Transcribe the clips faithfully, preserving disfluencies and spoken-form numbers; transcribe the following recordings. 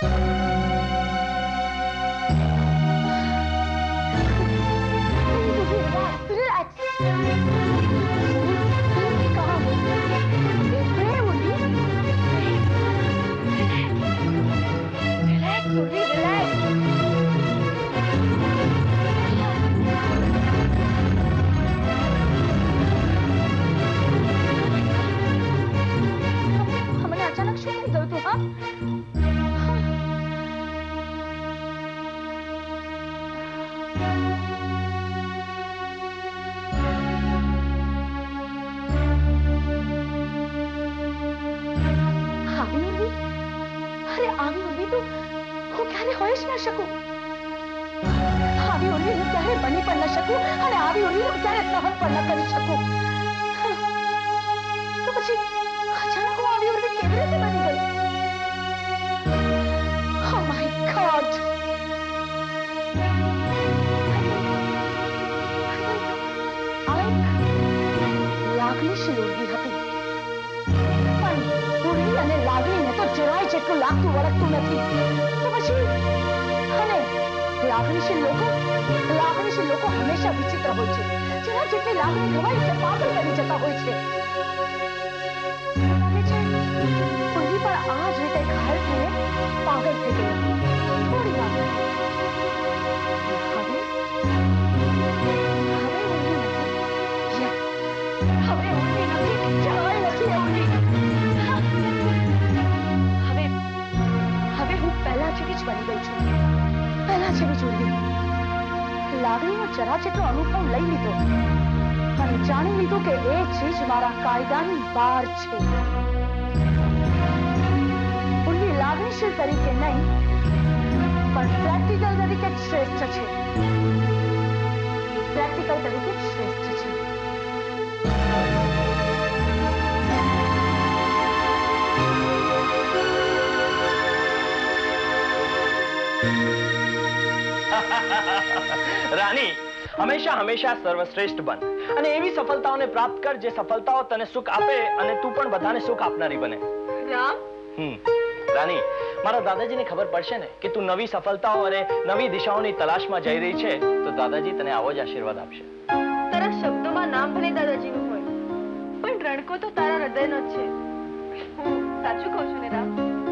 रानी हमेशा हमेशा सर्वश्रेष्ठ बन અને એવી સફળતાઓને પ્રાપ્ત કર જે સફળતાઓ તને સુખ આપે અને તું પણ બધાને સુખ આપનારી બને. રામ હમ રાની મારા દાદાજીને ખબર પડશે ને કે તું નવી સફળતાઓ અને નવી દિશાઓની તલાશમાં જઈ રહી છે તો દાદાજી તને આવો જ આશીર્વાદ આપશે. તારા શબ્દોમાં નામ ભલે દાદાજીનું હોય પણ રણકો તો તારા હૃદયનો જ છે. હું સાચું કહું છું ને રામ?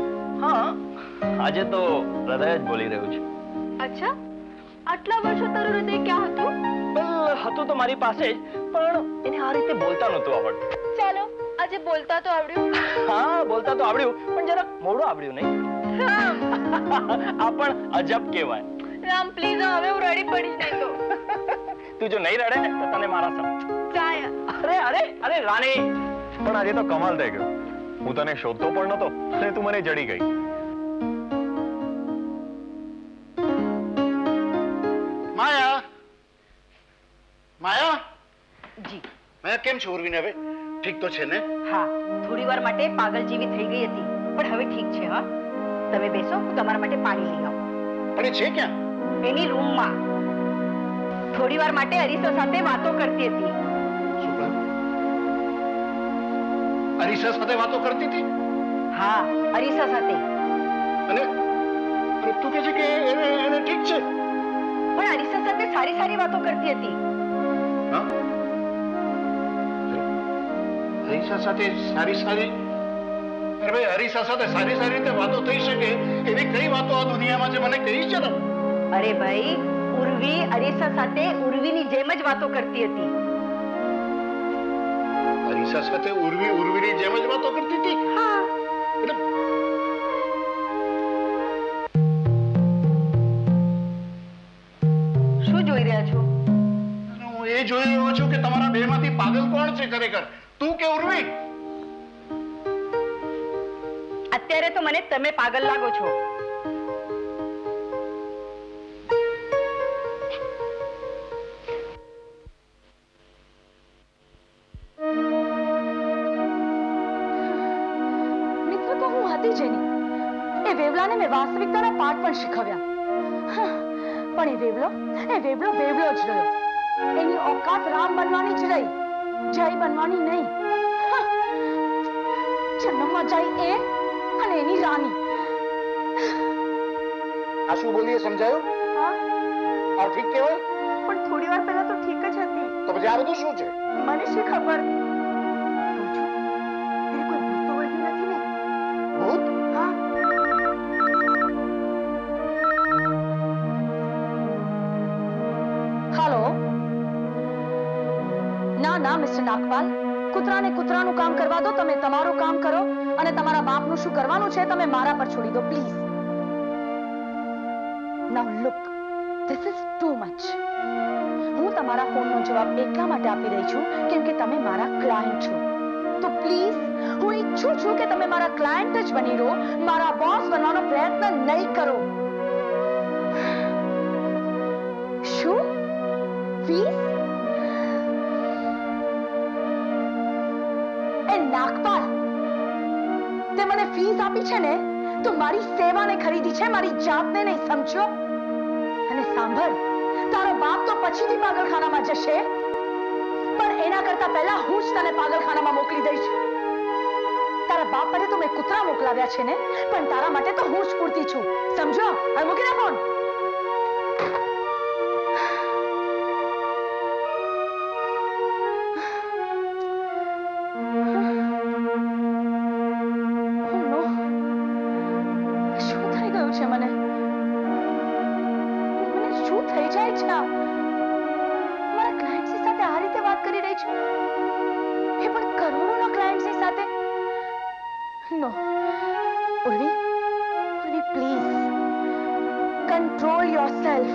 હા આજે તો હૃદય જ બોલી રહ્યું છે. અચ્છા આટલા વર્ષો તારું હૃદય ક્યાં હતું? હતું તો મારી પાસે જ પણ એને આ રીતે બોલતા નહોતું આવડતું. ચાલો આજે બોલતા તો આવડ્યું. હા બોલતા તો આવડ્યું પણ જરા મોડું આવડ્યું નહીં. આ પણ અજબ કહેવાય. રામ પ્લીઝ હવે હું રડી પડીશ નહીં તો. તું જો નહીં રડે ને તો તને મારા સમ. ચાય અરે અરે અરે રાની પણ આજે તો કમાલ થઈ ગયો. હું તને શોધતો પણ નહોતો અને તું મને જડી ગઈ. માયા માયા જી માયા કેમ છો ઉર્વીને? હવે ઠીક તો છે ને? હા થોડી વાર માટે પાગલ જેવી થઈ ગઈ હતી પણ હવે ઠીક છે. હા તમે બેસો હું તમારા માટે પાણી લઈ આવું. પણ એ છે ક્યાં? એની રૂમમાં થોડી વાર માટે અરીસા સાથે વાતો કરતી હતી. શું કહ્યું? અરીસા સાથે વાતો કરતી હતી? હા અરીસા સાથે. અને તું કહે છે કે એને એને ઠીક છે? પણ અરીસા સાથે સારી સારી વાતો કરતી હતી. હા અરીસા સાથે સારી સારી? અરે ભાઈ અરીસા સાથે સારી સારી રીતે વાતો થઈ શકે એવી કઈ વાતો આ દુનિયામાં છે મને કહી છે ને? અરે ભાઈ ઉર્વી અરીસા સાથે ઉર્વીની જેમ જ વાતો કરતી હતી. અરીસા સાથે ઉર્વી ઉર્વીની જેમ જ વાતો કરતી હતી? હા એટલે શું જોઈ રહ્યા છો? હું એ જોઈ રહ્યો છું કે તમારા બેમાંથી પાગલ કોણ છે ખરેખર, તું કે ઉર્વી? અત્યારે તો મને તમે પાગલ લાગો છો. મિત્ર તો હું હતી જેની એ વેવલાને મેં વાસ્તવિકતાના પાઠ પણ શીખવ્યા. પણ એ વેવલો એ વેવલો વેવલો જ રહ્યો. એની ઓકાત રામ બનવાની જ રહી, જય બનવાની નહીં. જન્મમાં જાય એ અને એની રાની. આ શું બોલીએ સમજાયું? હા આ ઠીક કહેવાય? પણ થોડી વાર પહેલા તો ઠીક જ હતી. તો પછી આ બધું શું છે? મને શી ખબર? કહું છું, એને કોઈ ભૂત તો વળગ્યું નથી ને? ભૂત? હા હાલો. ના ના મિસ્ટર નાગપાલ, કૂતરાને કૂતરાનું કામ કરવા દો. તમે તમારું કામ કરો અને તમારા બાપનું શું કરવાનું છે તમે મારા પર છોડી દો please. Now look, this is too much. હું તમારા ફોનનો જવાબ એટલા માટે આપી રહી છું કેમ કે તમે મારા ક્લાયન્ટ છો. તો પ્લીઝ હું ઈચ્છું છું કે તમે મારા ક્લાયન્ટ જ બની રહો, મારા બોસ બનવાનો પ્રયત્ન નહીં કરો. શું ફીસ? એ નાગપાલ, તે મને ફીસ આપી છે ને તો મારી સેવાને ખરીદી છે, મારી જાતને નહીં, સમજો? અને સાંભળ, તારો બાપ તો પછીથી પાગલખાનામાં જશે, પણ એના કરતા પહેલા હું જ તને પાગલખાનામાં મોકલી દઈશ. તારા બાપ માટે તો મેં કૂતરા મોકલાવ્યા છે ને, પણ તારા માટે તો હું જ પૂરતી છું, સમજો? હવે મૂકી દે phone. No. Urvi, Urvi, please. Control yourself.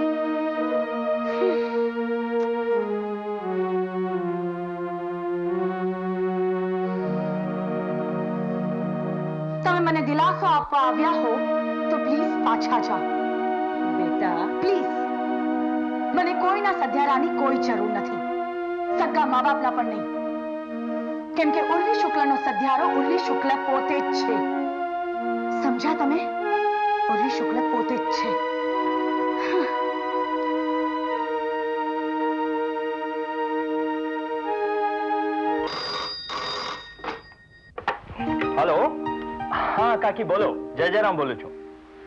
તમે મને દિલાસો આપવા આવ્યા હો તો પ્લીઝ પાછા જાઓ. બેટા પ્લીઝ, મને કોઈના સધ્યારાની કોઈ જરૂર નથી, સગા મા બાપના પણ નહીં. કેમ કે ઉર્વી શુક્લનો સધ્યારો ઉર્વી શુક્લ પોતે જ છે. સમજ્યા તમે? ઉર્વી શુક્લ પોતે જ છે. હેલો. હા કાકી બોલો. જય જયરામ બોલું છું.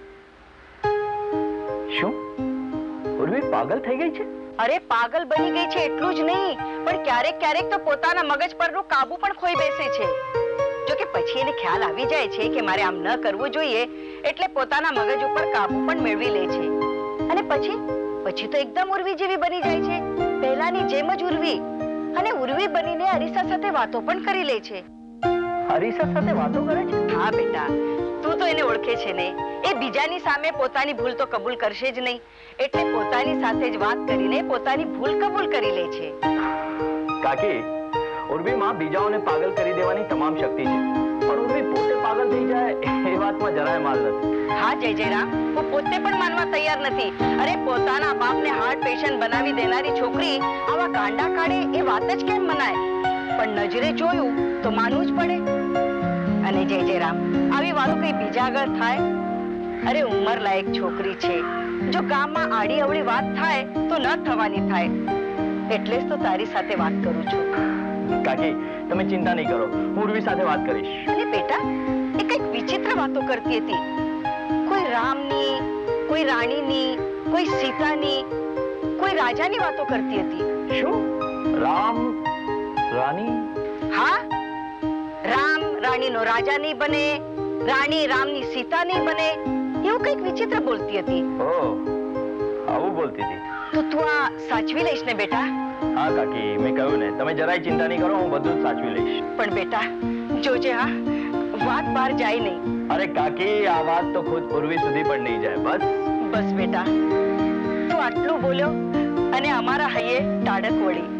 શું ઉર્વી પાગલ થઈ ગઈ છે? અરે પાગલ બની ગઈ છે એટલું જ નહીં, પણ ક્યારેક ક્યારેક તો પોતાના મગજ પરનો કાબુ પણ ખોઈ બેસે છે. જો કે પછી એને ખ્યાલ આવી જાય છે કે મારે આમ ન કરવું જોઈએ, એટલે પોતાના મગજ ઉપર કાબુ પણ મેળવી લે છે. અને પછી પછી તો એકદમ ઉર્વી જેવી બની જાય છે, પહેલાની જેમ જ ઉર્વી. અને ઉર્વી બનીને અરીસા સાથે વાતો પણ કરી લે છે. અરીસા સાથે વાતો કરે છે? હા બેટા, તું તો એને ઓળખે છે ને, એ બીજાની સામે પોતાની ભૂલ તો કબૂલ કરશે જ નહીં, એટલે પોતાની સાથે જ વાત કરીને પોતાની ભૂલ કબૂલ કરી લે છે. કાકી, ઉર્વીમાં બીજાઓને પાગલ કરી દેવાની તમામ શક્તિ છે, પણ ઉર્વી પોતે પાગલ થઈ જાય એ વાતમાં જરાય માલ નથી. હા જય જયરામ, હું પોતે પણ માનવા તૈયાર નથી. અરે પોતાના બાપને હાર્ટ પેશન્ટ બનાવી દેનારી છોકરી આવા ગાંડા કાઢે એ વાત જ કેમ મનાય? પણ નજરે જોયું તો માનવું જ પડે. અને જય જયરામ, આવી વાતો કઈ બીજા આગળ થાય? અરે ઉંમર લાયક છોકરી છે, જો ગામમાં આડી અવળી વાત થાય તો ન થવાની થાય, એટલે જ તો તારી સાથે વાત કરું છું. કાકી તમે ચિંતા નહીં કરો, હું ઉર્વી સાથે વાત કરીશ. અને બેટા, એ કઈક વિચિત્ર વાતો કરતી હતી. કોઈ રામની, કોઈ રાણીની, કોઈ સીતાની, કોઈ રાજાની વાતો કરતી હતી. શું? રામ રાણી? હા, રામ રાણીનો રાજા નહીં બને, રાણી રામની સીતા નહીં બને, એવું કઈક વિચિત્ર બોલતી હતી. ઓહ, આવું બોલતી હતી? તો તું આ સાચવી લઈશ ને બેટા? હા કાકી, મેં કહ્યું ને, તમે જરાય ચિંતા નહીં કરો, હું બધું જ સાચવી લઈશ. પણ બેટા જોજે, હા વાત બહાર જાય નહીં. અરે કાકી, આ વાત તો ખુદ ઉર્વી સુધી પણ નહીં જાય. બસ બસ બેટા, તું આટલું બોલ્યો અને અમારા હૈયે ટાઢક વળી.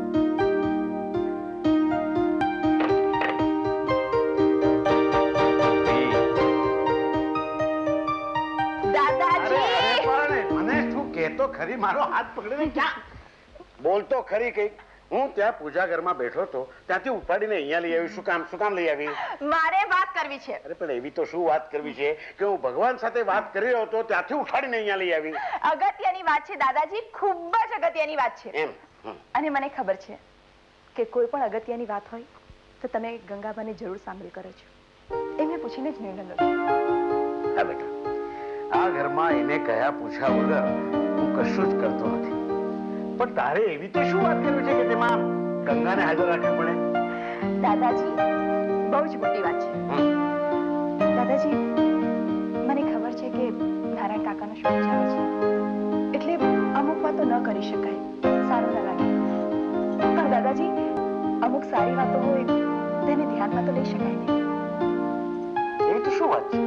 તો ખરી, મારો હાથ પકડીને ક્યાં બોલતો ખરી કઈ. હું ત્યાં પૂજા ઘરમાં બેઠો હતો, ત્યાંથી ઉપાડીને અહીંયા લઈ આવી. શું કામ શું કામ લઈ આવી? મારે વાત કરવી છે. અરે પણ એવી તો શું વાત કરવી છે કે હું ભગવાન સાથે વાત કરી રહ્યો હતો, ત્યાંથી ઉઠાડીને અહીંયા લઈ આવી. અગત્યની વાત છે દાદાજી, ખૂબ જ અગત્યની વાત છે. એમ? અને મને ખબર છે કે કોઈ પણ અગત્યની વાત હોય તો તમે ગંગાબાની જરૂર સાંભળી કરો છો. એમને પૂછીને જ નિર્ણય લો. હા બેટા, આ આ ઘરમાં એને કયા પૂછ્યા વગર હું કશું જ કરતો નથી. પણ તારે એવી તો શું વાત કરવી છે કે તેમાં ગંગાને હાજર રાખવી પડે? દાદાજી બહુ જ મોટી વાત છે. દાદાજી મને ખબર છે કે નારાયણ કાકાનો શોખ ચાલે છે, એટલે અમુક વાતો ન કરી શકાય, સારું ન લાગે. પણ દાદાજી અમુક સારી વાતો હોય તેને ધ્યાનમાં તો લઈ શકાય ને. એવી તો શું વાત છે?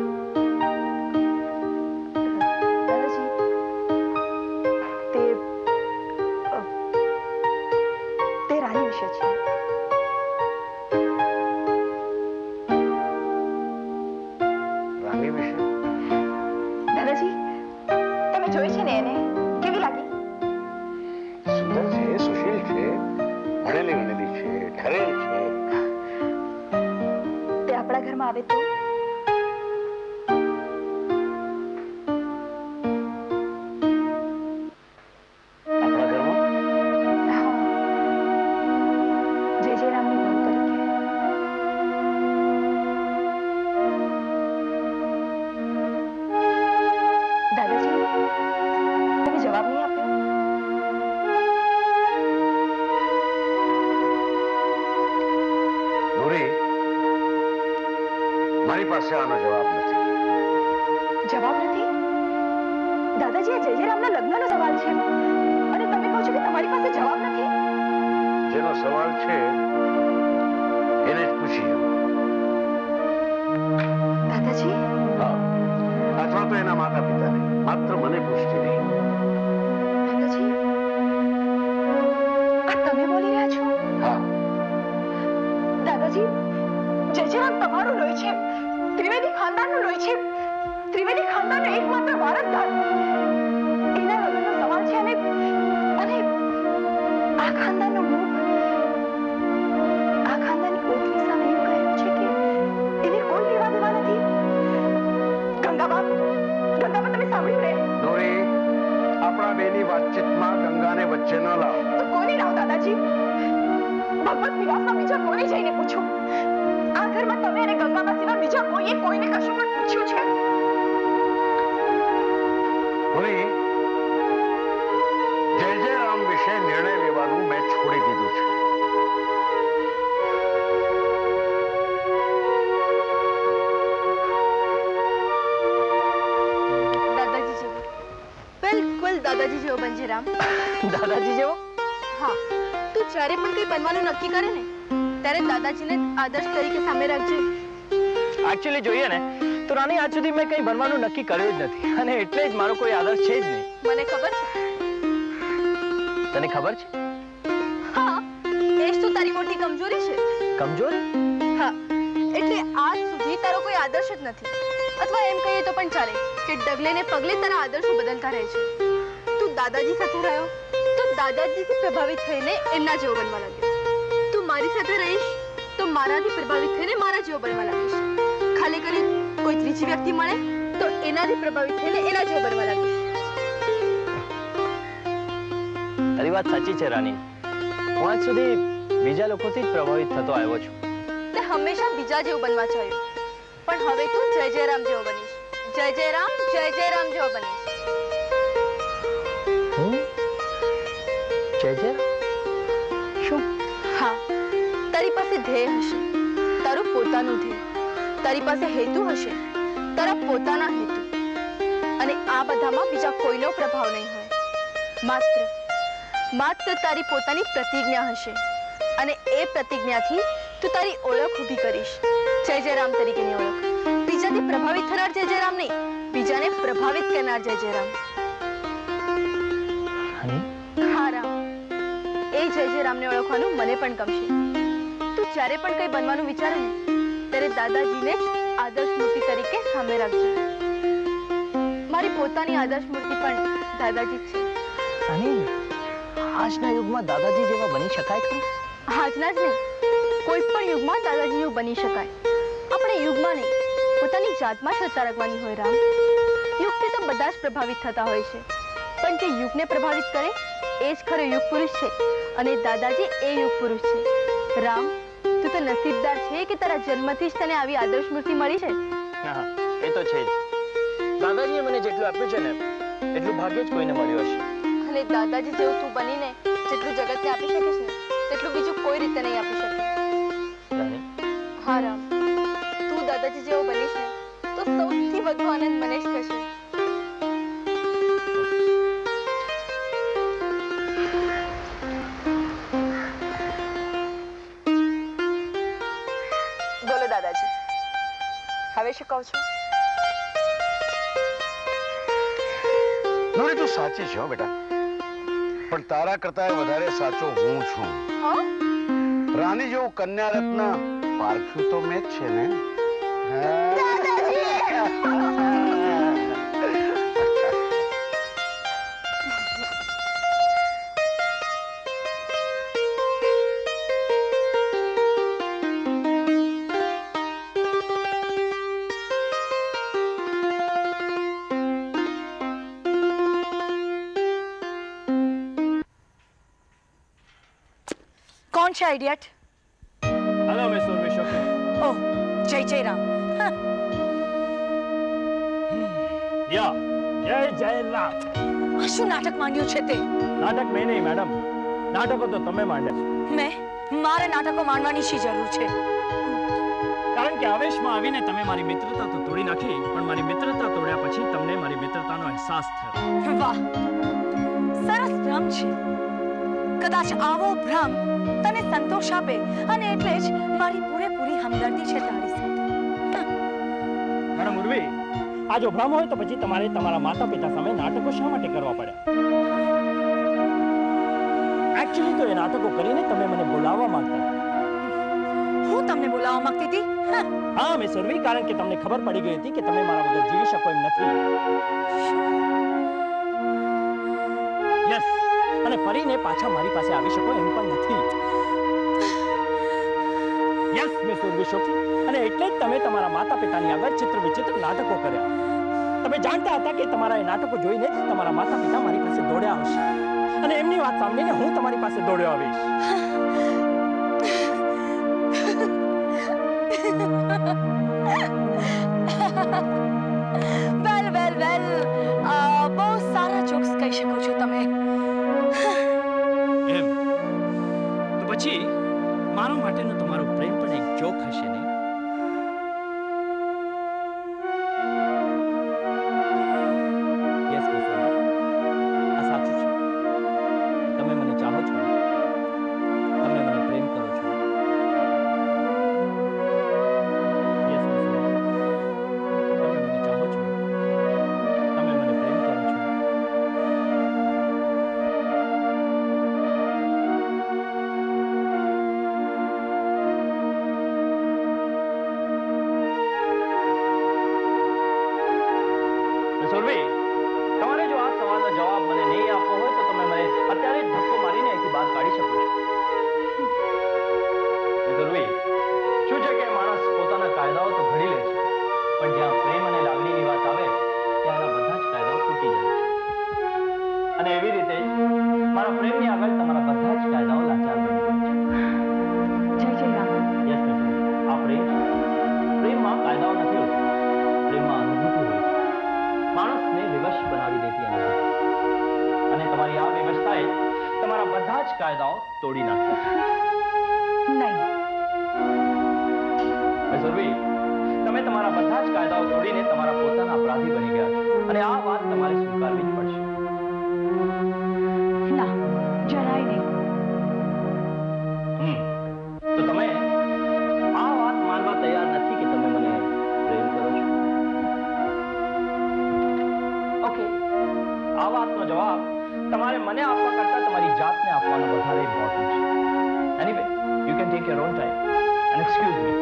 દાદાજી તે અ, તે રાણી વિશે છે. રાણી વિશે? દાદાજી તમે જોઈ છે ને એને? કેવી લાગી? સુંદર છે, સુશીલ છે, ભણેલી ગણેલી છે, ઠરેલ છે. તે આપણા ઘરમાં આવે તો? આપણા ઘરમાં? હા, જય જય રામની બહુ તરીકે. દાદાજી તમે જવાબ નહીં આપ્યો. નૂરી, મારી પાસે આનો જવાબ નથી. જવાબ નથી? દાદાજી આ જય જય રામના લગ્નનો સવાલ છે અને તમે કહો છો કે તમારી પાસે જવાબ નથી. જેનો સવાલ છે એને જ પૂછી લો. દાદાજી હા, અથવા તો એના માતા પિતાને. માત્ર મને પૂછતી નહીં. દાદાજી આ તમે બોલી રહ્યા છો? હા, દાદાજી જય જય રામ તમારું લોહી છે, ત્રિવેદી ખાનદાનનું લોહી છે, ત્રિવેદી ખાનદાનનો એકમાત્ર વારસદાર. એના લગ્નનો સવાલ છે અને અને આ ખાનદાનનો મુખ, આ ખાનદાનની ઓટલી સામે એમ કહેલું છે કે એને કોઈ લેવા દેવા નથી. ગંગાબા, ગંગાબા તમે સાંભળ્યું ને? નૂરી, આપણા બેની વાતચીતમાં ગંગાને વચ્ચે ન લાવ. તો કોની લાવ દાદાજી? ભગવત નિવાસમાં બીજા કોને જઈને પૂછો? આ ઘરમાં તમે અને ગંગાબા સિવાય બીજા કોઈએ કોઈને કશું પણ પૂછ્યું છે? નૂરી, જય જય રામ વિશે નિર્ણય લેવાનું મેં છોડી દીધું છે. દાદાજી જેવો, બિલકુલ દાદાજી જેવો બનજે રામ. દાદાજી જેવો? હા, તું જ્યારે પણ કંઈ બનવાનું નક્કી કરે ને ત્યારે દાદાજીને આદર્શ તરીકે સામે રાખજે. એકચ્યુઅલી જોઈએ ને તો રાણી, આજ સુધી મેં કંઈ બનવાનું નક્કી કર્યું જ નથી અને એટલે જ મારો કોઈ આદર્શ છે જ નહીં. મને ખબર છે. તને ખબર છે? હા, એ જ તો તારી મોટી કમજોરી છે. કમજોરી? હા, એટલે આજ સુધી તારો કોઈ આદર્શ જ નથી, અથવા એમ કહીએ તો પણ ચાલે કે ડગલે ને પગલે તારા આદર્શો બદલતા રહે છે. તું દાદાજી સાથે રહ્યો તો દાદાજીથી પ્રભાવિત થઈને એમના જેવો બનવા લાગ્યો. તું મારી સાથે રહીશ તો મારાથી પ્રભાવિત થઈને મારા જેવો બનવા લાગીશ. ખાલી કરી કોઈ ત્રીજી વ્યક્તિ મળે તો એનાથી પ્રભાવિત થઈને એના જેવો બનવા લાગીશ. તારી વાત સાચી છે રાણી. હું આજ સુધી બીજા લોકોથી જ પ્રભાવિત થતો આવ્યો છું. તે હંમેશા બીજા જેવું બનવા ચાહ્યું, પણ હવે તું જય જય રામ જેવો બનીશ. જય જય રામ, જય જય રામ જેવો બનીશ. હું જય જય શું? હા, તારી પાસે ધ્યેય હશે, તારું પોતાનું ધ્યેય. તારી પાસે હેતુ હશે, તારા પોતાના હેતુ. અને આ બધામાં બીજા કોઈનો પ્રભાવ નહીં હોય. માત્ર માત્ર તારી પોતાની પ્રતિજ્ઞા હશે અને એ પ્રતિજ્ઞાથી તું તારી ઓળખ ઊભી કરીશ. જય જય રામ તરીકેની ઓળખ. બીજાથી પ્રભાવિત થનાર જય જય રામ નહીં, બીજાને પ્રભાવિત કરનાર જય જય રામ. હા રામ, એ જય જય રામને ઓળખવાનું મને પણ ગમશે. તું જ્યારે પણ કંઈ બનવાનું વિચારે ને ત્યારે દાદાજીને જ આદર્શ મૂર્તિ તરીકે સામે રાખજે. મારી પોતાની આદર્શ મૂર્તિ પણ દાદાજી જ છે. અને આજના યુગમાં દાદાજી જેવા બની શકાય ખરું? આજના જ નહીં, કોઈ પણ યુગમાં દાદાજી જેવું બની શકાય. આપણે યુગમાં નહીં, પોતાની જાતમાં શ્રદ્ધા રાખવાની હોય રામ. યુગથી તો બધા જ પ્રભાવિત થતા હોય છે, પણ જે યુગને પ્રભાવિત કરે એ જ ખરો યુગ પુરુષ છે અને દાદાજી એ યુગ પુરુષ છે. રામ, તું તો નસીબદાર છે કે તારા જન્મથી જ તને આવી આદર્શ મૂર્તિ મળી છે. હા, એ તો છે જ. દાદાજીએ મને જેટલા જેટલું આપ્યું છે ને એટલું ભાગ્ય જ કોઈને મળ્યું હશે. અને દાદાજી જેવું તું બનીને જેટલું જગતને આપી શકીશ ને તેટલું બીજું કોઈ રીતે નહીં આપી શકે. રાણી, હા રામ, તું દાદાજી જેવો બનીશ ને તો સૌથી વધુ આનંદ મને જ થશે. બોલો દાદાજી, હવે શું કહો છો? નોરી, તું સાચી છે હો બેટા, પણ તારા કરતા વધારે સાચો હું છું. હા, રાણી જેવું કન્યા રત્ન પારખ્યું તો મેં જ છે ને. कौन છે idiot? Hello miss Urvi Shoki. Oh, જય જય રામ. યા જય જય રામ. આ શું નાટક માંડ્યું છે તે? નાટક મેં નહીં મેડમ, નાટકો તો તમે માંડે છે. મેં મારે નાટકો માંડવાની શી જરૂર છે? કારણ કે આવેશમાં આવીને તમે મારી મિત્રતા તો તોડી નાખી, પણ મારી મિત્રતા તોડ્યા પછી તમને મારી મિત્રતાનો અહેસાસ થયો. વાહ, સરસ ભ્રમ છે. કદાચ આવો ભ્રમ તને સંતોષ આપે અને એટલે જ મારી પૂરેપૂરી હમદર્દી છે તારી સાથે. મેડમ ઉર્વી, આ જો ભ્રમ હોય તો પછી તમારે તમારા માતા પિતા સામે નાટકો શા માટે કરવા પડે? એકચ્યુઅલી તો એ નાટકો કરીને તમે મને બોલાવવા માંગતા હતા. હું તમને બોલાવવા માંગતી હતી? હા મિસ ઉર્વી, કારણ કે તમને ખબર પડી ગઈ હતી કે તમે મારા વગર જીવી શકો એમ નથી. યસ, અને ફરીને પાછા મારી પાસે આવી શકો એમ પણ નથી. યસ મિસ ઉર્વી શોકી, અને એટલે જ તમે તમારા માતા પિતાની આગળ ચિત્ર વિચિત્ર નાટકો કર્યા. તમે જાણતા હતા કે તમારા એ નાટકો જોઈને તમારા માતા પિતા મારી પાસે દોડ્યા આવશે, અને એમની વાત સાંભળીને હું તમારી પાસે દોડ્યો આવીશ. વેલ વેલ વેલ, બહુ સારા જોક્સ કહી શકો છો તમે. એમ તો પછી મારા માટેનો તમારો પ્રેમ પણ એક જોક હશે ને? યસ મિસ ઉર્વી, આ સાચું છે. તમે મને ચાહો છો, તમે મને પ્રેમ કરો છો. યસ મિસ ઉર્વી, તમે મને ચાહો છો, તમે મને પ્રેમ કરો છો. મિસ ઉર્વી, તમારે જો આ સવાલનો જવાબ મને નહીં આપવો હોય તો તમે મને અત્યારે જ ધક્કો મારીને અહીંથી બહાર કાઢી શકો છો. મિસ ઉર્વી, શું છે કે માણસ પોતાના કાયદાઓ તો ઘડી લે છે, પણ જ્યાં પ્રેમ અને લાગણીની વાત આવે ત્યાં એના બધા જ કાયદાઓ તૂટી જાય છે. અને એવી રીતે જ મારા પ્રેમની આગળ તમારા બધા જ કાયદાઓ લાચાર બની ગયા છે. જય જય રામ. યસ મિસ ઉર્વી, આ પ્રેમ છે. પ્રેમમાં કાયદાઓ નથી હોતા, પ્રેમમાં અનુભૂતિ હોય છે. માણસને વિવશ બનાવી દેતી અનુભૂતિ, અને તમારી આ વ્યવસ્થાએ તમારા બધા જ કાયદાઓ તોડી નાખ્યા. નહીં, મિસ ઉર્વી, તમે તમારા બધા જ કાયદાઓ તોડીને તમારા પોતાના અપરાધી બની ગયા છો, અને આ વાત તમારે સ્વીકારવી જ પડશે. ના, જરાય નહીં. હમ તો તમે આ વાત માનવા તૈયાર નથી કે તમે મને પ્રેમ કરો છો? ઓકે, આ વાતનો જવાબ તમારે મને આપવા કરતાં તમારી જાતને આપવાનો વધારે ઇમ્પોર્ટન્ટ છે. Anyway, you can take your own time and excuse me.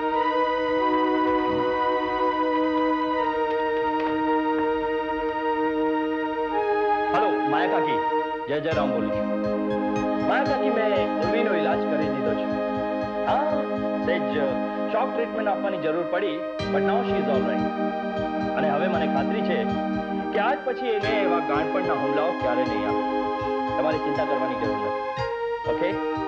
Hello Maya કાકી, જય જય રામ બોલું છું. માયા કાકી, મેં ઉર્વીનો ઇલાજ કરી દીધો છે. હા, સહેજ શોક ટ્રીટમેન્ટ આપવાની જરૂર પડી, but now she is all right. અને હવે મને ખાતરી છે કે આજ પછી એને એવા ગાંડપણના હુમલાઓ ક્યારે નહીં આવે. તમારે ચિંતા કરવાની જરૂર નથી. ઓકે?